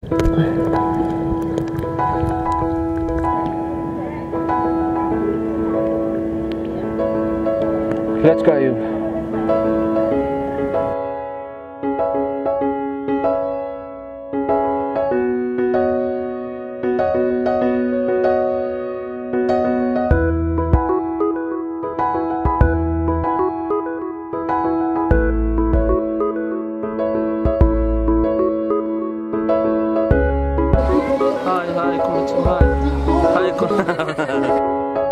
Let's go, you. Hi, konnichiwa. Hi, konnichiwa.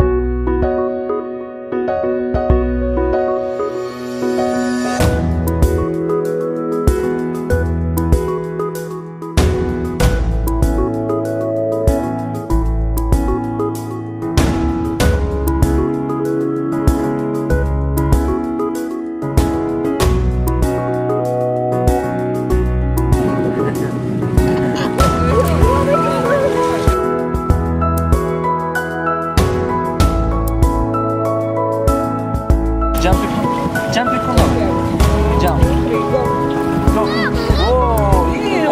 Jump it, come on. Jump. Go. Whoa,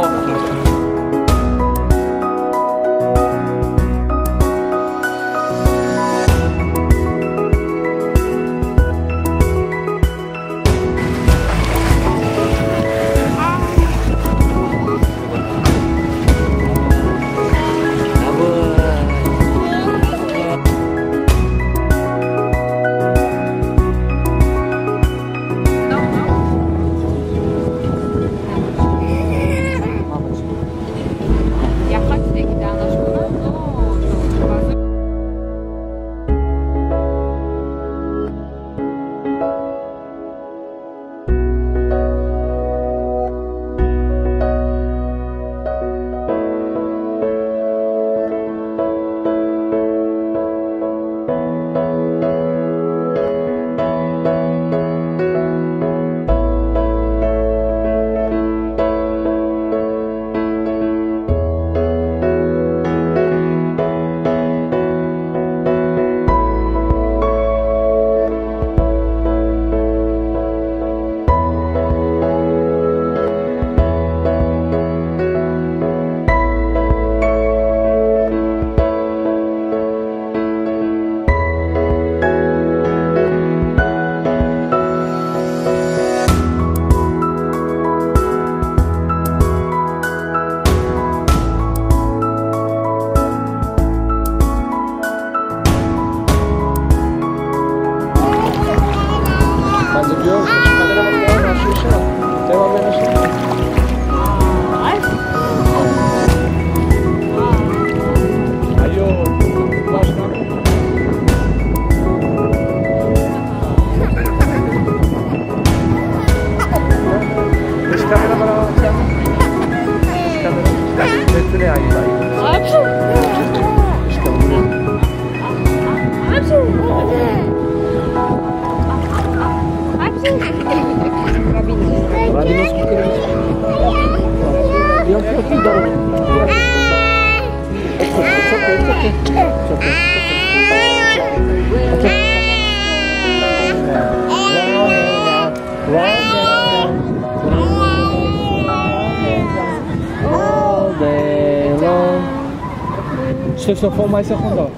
So 4 more seconds though.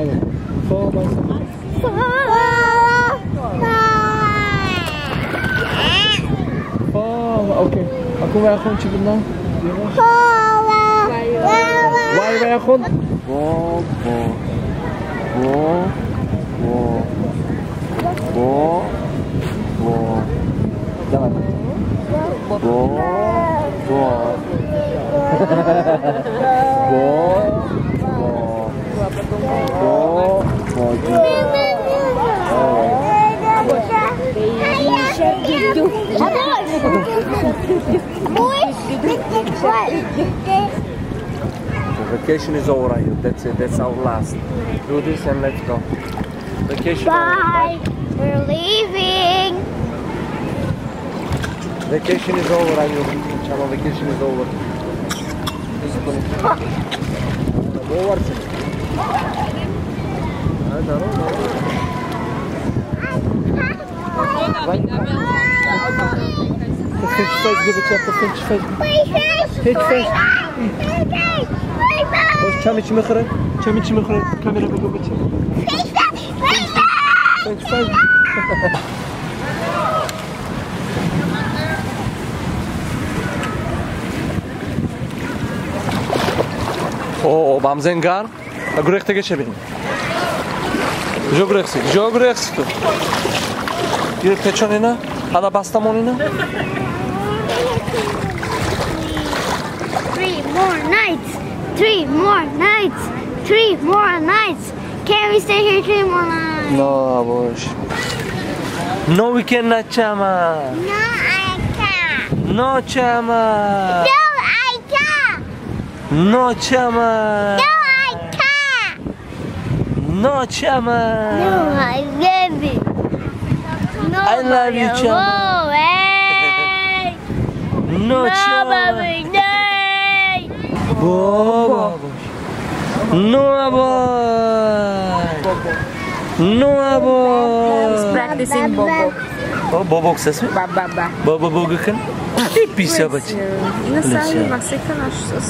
4 more seconds. Okay. Ako ba akong chicken na? Why ba akong? Jangan. The vacation is over, Ayu. That's it. That's our last. Do this and let's go. Vacation. Bye. We're leaving. Vacation is over, Ayu. Chalo, vacation is over. Over. The French fries go بچه the French fries French fries باش چمی چی میخوره؟ چمی چی میخوره؟ کامیرا بگو بچه French fries اوه بامزنگار گریخته گشه بین جو گریخسی تو یه پچون اینا حالا باستمون اینا 3 more nights. Can we stay here 3 more nights? No, bosh. No, we cannot, Chama. No, I can't. No, Chama. No, I can't. No, Chama. No, I can't. No, Chama. No, I love you. No, I love you, Chama. Oh, hey. No, Chama. No. Bobo. No, boy. No, boy. He's practicing bobo. Oh, bobo ses mi? Baba. Bobo bogo kan? Pisa bache. Nasıl masaktan açtınız?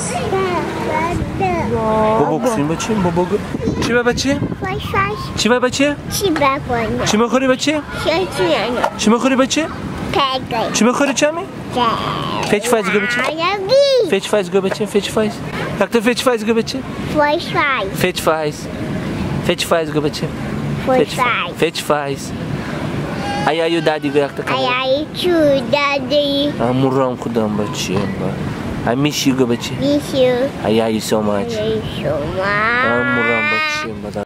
Bobo kusin bache, bobo. Çiva bache? Çiva bache? Çima khori bache? Çima khori bache? Çima khori çami? Fetch fries go bache. Fetch fries go bache, fetch fries. Doctor fetch fries go bache. Fetch fries. Fetch fries go bache. Fetch fries. Ay ayu daddy go yakta. Daddy. Amuram khudam bache. I miss you go bache. Miss you. I love you so much. Thank you so much. Amuram bache.